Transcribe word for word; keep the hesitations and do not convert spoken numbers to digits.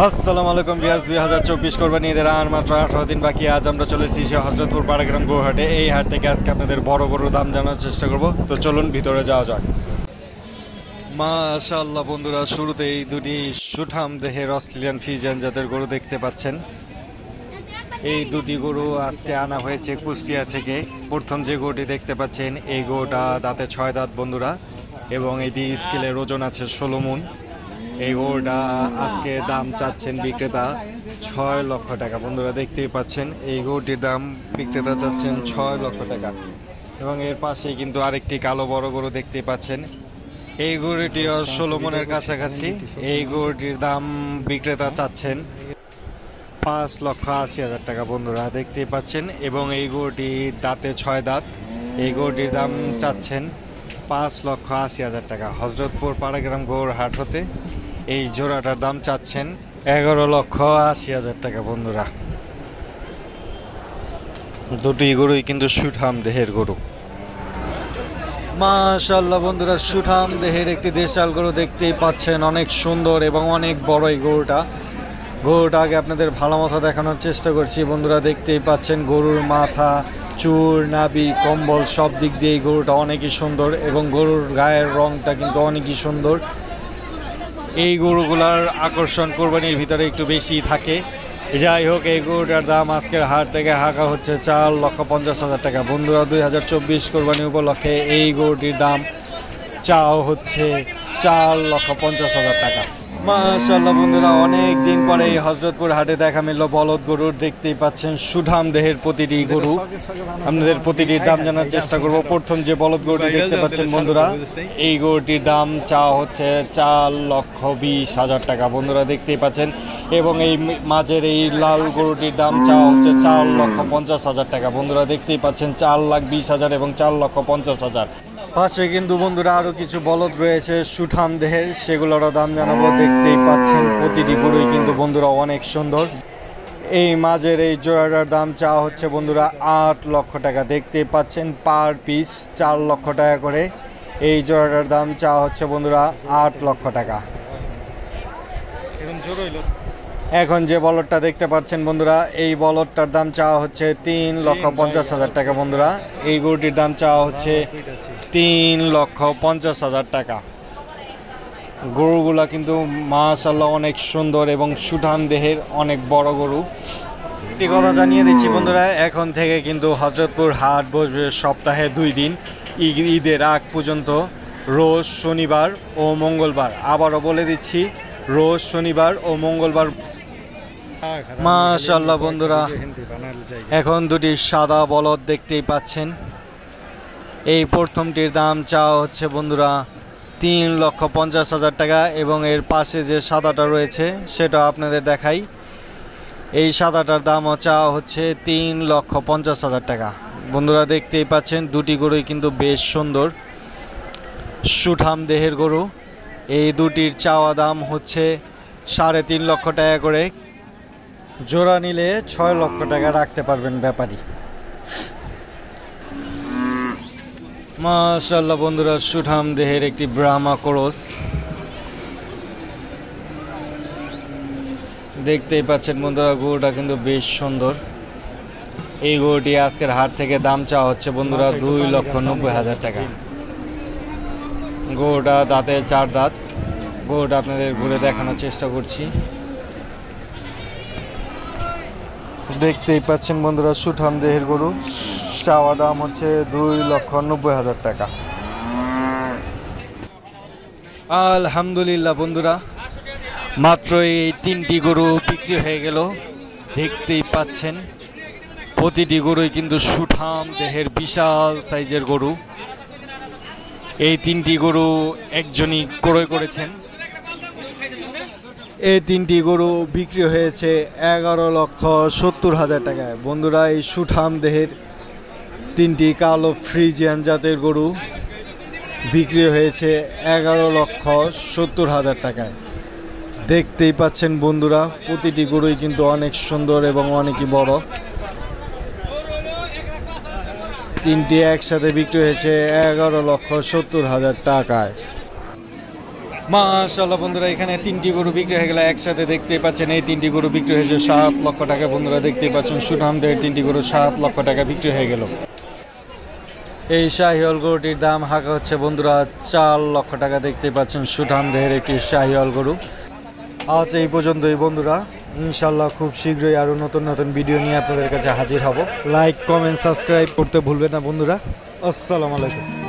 আসসালামু আলাইকুম বিয়াস দুই হাজার চব্বিশ কোরবানি ঈদের আর মাত্র আঠারো দিন বাকি। আজ আমরা চলে এসেছি হজরতপুর পাড়াগ্রাম গরুহাটে। এই হাট থেকে আজকে আপনাদের বড় গরুর দাম জানার চেষ্টা করব। তো চলুন ভিতরে যাওয়া যাক। মাশাআল্লাহ বন্ধুরা, শুরুতেই দুটি সুঠাম দেহের অস্ট্রেলিয়ান ফ্রিজিয়ান জাতের গরু দেখতে পাচ্ছেন। এই দুটি গরু আজকে আনা হয়েছে কুষ্টিয়া থেকে। প্রথম যে গরুটি দেখতে পাচ্ছেন এই গরুটা দাঁতে ছয় দাঁত বন্ধুরা, এবং এটি স্কেলের ওজন আছে ষোলো মণ। এই গরুটা আজকে দাম চাচ্ছেন বিক্রেতা ছয় লক্ষ টাকা বন্ধুরা, দেখতেই পাচ্ছেন এই গরুটির দাম বিক্রেতা চাচ্ছেন ছয় লক্ষ টাকা। এবং এর পাশে কিন্তু আরেকটি কালো বড় গরু দেখতেই পাচ্ছেন। এই গরুটিও ষোলো মণের কাছাকাছি। এই গরুটির দাম বিক্রেতা চাচ্ছেন পাঁচ লক্ষ আশি হাজার টাকা বন্ধুরা, দেখতেই পাচ্ছেন। এবং এই গরুটি দাঁতে ছয় দাঁত। এই গরুটির দাম চাচ্ছেন পাঁচ লক্ষ আশি হাজার টাকা। হজরতপুর পাড়াগ্রাম গরুর হাট হতে এই জোড়াটার দাম চাচ্ছেন এগারো লক্ষ আশি হাজার টাকা বন্ধুরা। দুটি গরুই কিন্তু সুঠাম দেহের গরু। মাশাআল্লাহ বন্ধুরা, সুঠাম দেহের একটি দেশাল গরু দেখতেই পাচ্ছেন, অনেক সুন্দর এবং অনেক বড় এই গরুটা। গরুটা আগে আপনাদের ভালো মতো দেখানোর চেষ্টা করছি বন্ধুরা, দেখতেই পাচ্ছেন গরুর মাথা, চুর, নাভি, কম্বল সব দিক দিয়ে এই গরুটা অনেকই সুন্দর, এবং গরুর গায়ের রংটা কিন্তু অনেকই সুন্দর। এই গরুগুলার আকর্ষণ কোরবানির ভিতরে একটু বেশি থাকে। যাই হোক, এই গরুটার দাম আজকের হাট থেকে হাঁকা হচ্ছে চার লক্ষ পঞ্চাশ হাজার টাকা বন্ধুরা। দুই হাজার চব্বিশ কোরবানি উপলক্ষে এই গরুটির দাম চাও হচ্ছে চার লক্ষ পঞ্চাশ হাজার টাকা। মাশাআল্লাহ বন্ধুরা, অনেক দিন পরে এই হজরতপুর হাটে দেখা মিলল বলদ গরুর। দেখতেই পাচ্ছেন সুঠাম দেহের প্রতিটি গরু। আপনাদের প্রতিটির দাম জানার চেষ্টা করব। প্রথম যে বলদ গরুটি দেখতে পাচ্ছেন বন্ধুরা, এই গরুটির দাম চাওয়া হচ্ছে চার লক্ষ বিশ হাজার টাকা বন্ধুরা, দেখতেই পাচ্ছেন। এবং এই মাঝের এই লাল গরুটির দাম চাওয়া হচ্ছে চার লক্ষ পঞ্চাশ হাজার টাকা বন্ধুরা, দেখতেই পাচ্ছেন। চার লাখ বিশ হাজার এবং চার লক্ষ পঞ্চাশ হাজার। পাশে কিন্তু বন্ধুরা আরো কিছু বলদ রয়েছে সুঠাম দেহের, সেগুলোরও দাম জানাবো। দেখতেই পাচ্ছেন প্রতিটি গরুই কিন্তু বন্ধুরা অনেক সুন্দর। এই মাঝের এই জোড়াটার দাম চাওয়া হচ্ছে বন্ধুরা আট লক্ষ টাকা, দেখতেই পাচ্ছেন পার পিস চার লক্ষ টাকা করে। এই জোড়াটার দাম চাওয়া হচ্ছে বন্ধুরা আট লক্ষ টাকা। এখন যে বলদটা দেখতে পাচ্ছেন বন্ধুরা, এই বলদটার দাম চাওয়া হচ্ছে তিন লক্ষ পঞ্চাশ হাজার টাকা বন্ধুরা। এই গরুটির দাম চাওয়া হচ্ছে তিন লক্ষ পঞ্চাশ হাজার টাকা। গরুগুলা কিন্তু মাশাআল্লাহ অনেক সুন্দর এবং সুঠাম দেহের অনেক বড় গরু। একটি কথা জানিয়ে দিচ্ছি বন্ধুরা, এখন থেকে কিন্তু হজরতপুর হাট বসবে সপ্তাহে দুই দিন, ঈদের আগ পর্যন্ত, রোজ, শনিবার ও মঙ্গলবার। আবারও বলে দিচ্ছি, রোজ, শনিবার ও মঙ্গলবার। মাশাআল্লাহ বন্ধুরা, এখন দুটি সাদা বলদ দেখতেই পাচ্ছেন। এই প্রথমটির দাম চাওয়া হচ্ছে বন্ধুরা তিন লক্ষ পঞ্চাশ হাজার টাকা, এবং এর পাশে যে সাদাটা রয়েছে সেটা আপনাদের দেখাই। এই সাদাটার দামও চাওয়া হচ্ছে তিন লক্ষ পঞ্চাশ হাজার টাকা বন্ধুরা, দেখতেই পাচ্ছেন। দুটি গরুই কিন্তু বেশ সুন্দর সুঠাম দেহের গরু। এই দুটির চাওয়া দাম হচ্ছে সাড়ে তিন লক্ষ টাকা করে। জোড়া নিলে ছয় লক্ষ টাকা রাখতে পারবেন ব্যাপারী। মাশাআল্লাহ বন্ধুরা, সুঠাম দেহের একটি ব্রাহ্মা ক্রস দেখতেই পাচ্ছেন বন্ধুরা, গরুটা কিন্তু বেশ সুন্দর। এই গরুটি আজকের হাট থেকে দাম চাওয়া হচ্ছে বন্ধুরা দুই লক্ষ নব্বই হাজার টাকা। গরুটা দাঁতে চার দাঁত। গরুটা আপনাদের ঘুরে দেখানোর চেষ্টা করছি। দেখতেই পাচ্ছেন বন্ধুরা, সুঠাম দেহের গরু। চাওয়া দাম হচ্ছে দুই লক্ষ নব্বই হাজার টাকা। আলহামদুলিল্লাহ বন্ধুরা, মাত্র এই তিনটি গরু বিক্রি হয়ে গেল। দেখতেই পাচ্ছেন প্রতিটি গরুই কিন্তু সুঠাম দেহের বিশাল সাইজের গরু। এই তিনটি গরু একজনই ক্রয় করেছেন। এই তিনটি গরু বিক্রি হয়েছে এগারো লক্ষ সত্তর হাজার টাকায় বন্ধুরা। এই সুঠাম দেহের তিনটি কালো ফ্রিজিয়ান জাতের গরু বিক্রি হয়েছে এগারো লক্ষ সত্তর হাজার টাকায়। দেখতেই পাচ্ছেন বন্ধুরা, প্রতিটি গরুই কিন্তু অনেক সুন্দর এবং অনেকই বড়। তিনটি একসাথে বিক্রি হয়েছে এগারো লক্ষ সত্তর হাজার টাকায়। মাশাআল্লাহ বন্ধুরা, এখানে তিনটি গরু বিক্রি হয়ে গেল একসাথে, দেখতেই পাচ্ছেন এই তিনটি গরু বিক্রি হয়েছে সাত লক্ষ টাকা। বন্ধুরা দেখতেই পাচ্ছেন সুঠামদের তিনটি গরু সাত লক্ষ টাকা বিক্রি হয়ে গেল। এই শাহিওয়াল গরুটির দাম হাঁকা হচ্ছে বন্ধুরা চার লক্ষ টাকা। দেখতেই পাচ্ছেন সুঠামদের একটি শাহিওয়াল গরু। আজ এই পর্যন্তই বন্ধুরা, ইনশাল্লাহ খুব শীঘ্রই আরও নতুন নতুন ভিডিও নিয়ে আপনাদের কাছে হাজির হব। লাইক কমেন্ট সাবস্ক্রাইব করতে ভুলবেন না বন্ধুরা। আসসালামু আলাইকুম।